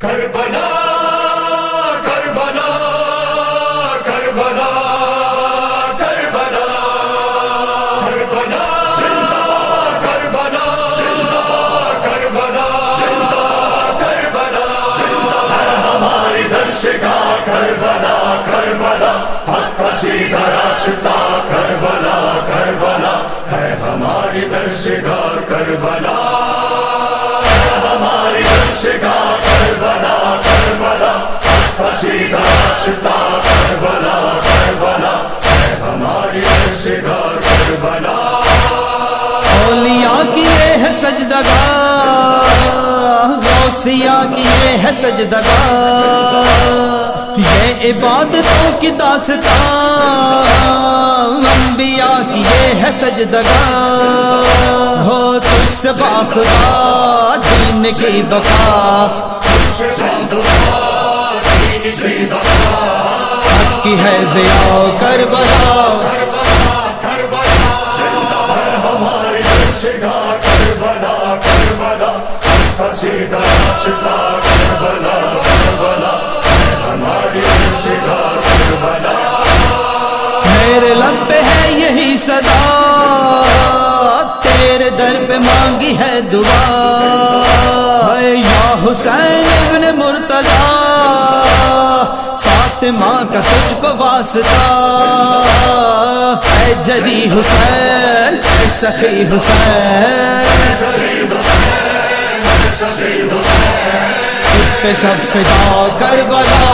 کربلا کربلا کربلا کربلا کربلا زندہ باد کربلا زندہ باد کربلا زندہ باد کربلا زندہ ہے ہماری درسگاہ کربلا کربلا حق کا سیدھا راستہ کربلا کربلا ہے ہماری درسگاہ کربلا ہماری درسگاہ کربلا کربلا حق کا سیدھا راستہ کربلا کربلا ہے ہماری درسگاہ کربلا اولیاء کی یہ ہے سجدگاہ غوثیہ کی یہ ہے سجدگاہ یہ عبادتوں کی داستان انبیاء کی یہ ہے سجدگاہ ہو تجھ سے باخبر دین کی بقا حق کی ہے ضیاء کربلا ہماری درسگاہ کربلا کربلا حق کا سیدھا راستہ کربلا کربلا ہماری درسگاہ کربلا میرے لب پہ ہے یہی صدا تیرے در پہ مانگی ہے دعا یا حسین ابن مرتضی فاطمہ کا تجھ کو واسطہ اے جری حسین اے سخی حسین تجھ پہ سب فدا کربلا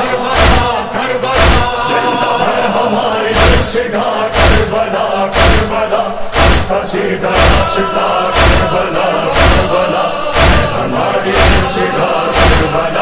ہماری درسگاہ کربلا کربلا حق کا سیدھا راستہ کربلا کربلا ہماری درسگاہ کربلا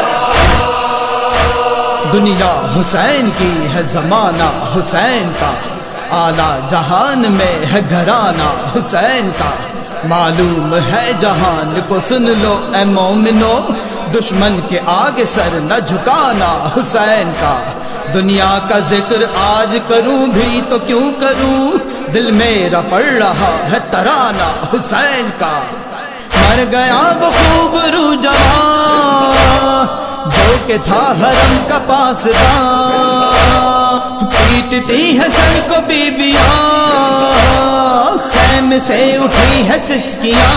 دنیا حسین کی ہے زمانہ حسین کا اعلیٰ جہان میں ہے گھرانہ حسین کا معلوم ہے جہان کو سن لو اے مومنو دشمن کے آگے سر نہ جھکانا حسین کا دنیا کا ذکر آج کروں بھی تو کیوں کروں دل میرا پڑ رہا ہے ترانہ حسین کا مر گیا وہ خوب رو جوان جو کہ تھا حرم کا پاسباں پیٹتی ہے سر کو بیویاں خیمے سے اٹھی ہے سسکیاں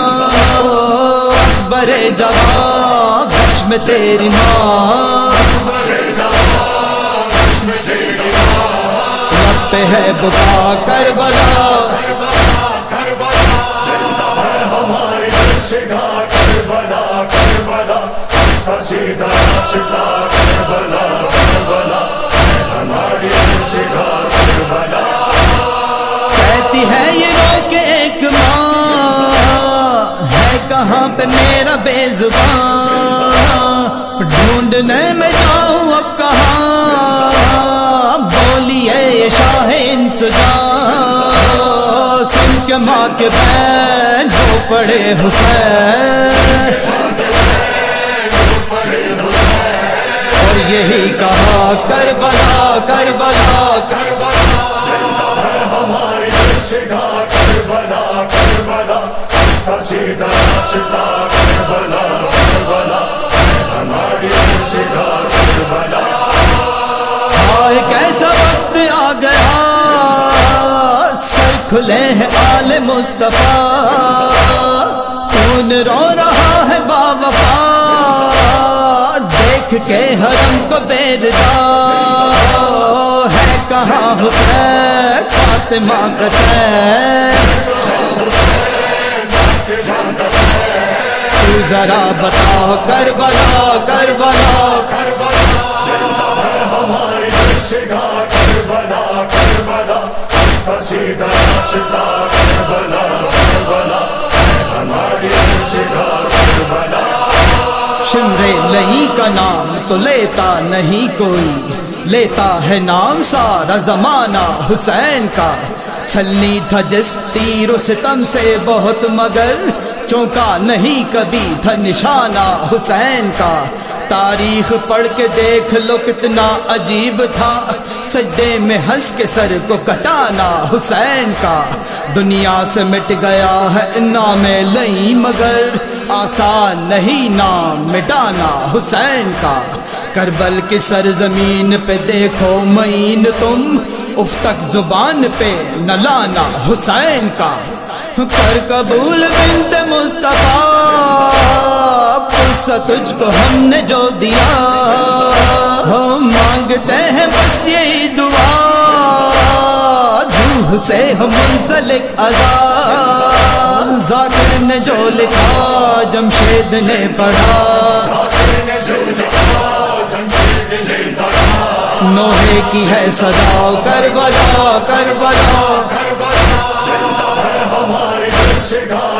اکبر جوان بخش میں تیری ماں رب پہ ہے بکا کربلا ہماری درسگاہ کربلا کربلا حق کا سیدھا راستہ کربلا کربلا ہماری درسگاہ کربلا کہتی ہے یہ رو کے ایک ماں ہے کہاں پہ میرا بے زبان ڈھونڈنے میں جاؤں اب کہاں بولیے شاہ انسجاں سن کے ماں کے بین جو پڑے حسین اور یہی کہا کربلا کربلا کربلا ہماری درسگاہ کربلا کربلا حق کا سیدھا راستہ کربلا کربلا ہماری درسگاہ کربلا کیسا وقت آ گیا سر کھلے ہیں آل مصطفیٰ خون رو رہا ہے باوفا دیکھ کے حرم کو بیدار ہے کہاں حسین فاطمہ کا چین تو ذرا بتاؤ کربلا کربلا ہماری درسگاہ کربلا کربلا حق کا سیدھا راستہ کربلا کربلا ہماری درسگاہ کربلا شمر لہی کا نام تو لیتا نہیں کوئی لیتا ہے نام سارا زمانہ حسین کا چھلنی تھا جس تیر و ستم سے بہت مگر چونکا نہیں کبھی تھا نشانہ حسین کا تاریخ پڑھ کے دیکھ لو کتنا عجیب تھا سجدے میں ہنس کے سر کو کٹانا حسین کا، دنیا سے مٹ گیا ہے نام لئی مگر آسان نہیں نام مٹانا حسین کا، کربل کی سرزمین پہ دیکھو معین تم، اف تک زبان پہ نہ لانا حسین کا، کر قبول بنت مصطفیٰ پرسہ تجھ کو ہم نے جو دیا، ہم مانگتے ہیں بس یہی دعا، روح سے ہم منسلک آزاد، ذاکر نے جو لکھا جمشید نے پڑھا، نوحے کی ہے صدا کربلا کربلا، ہماری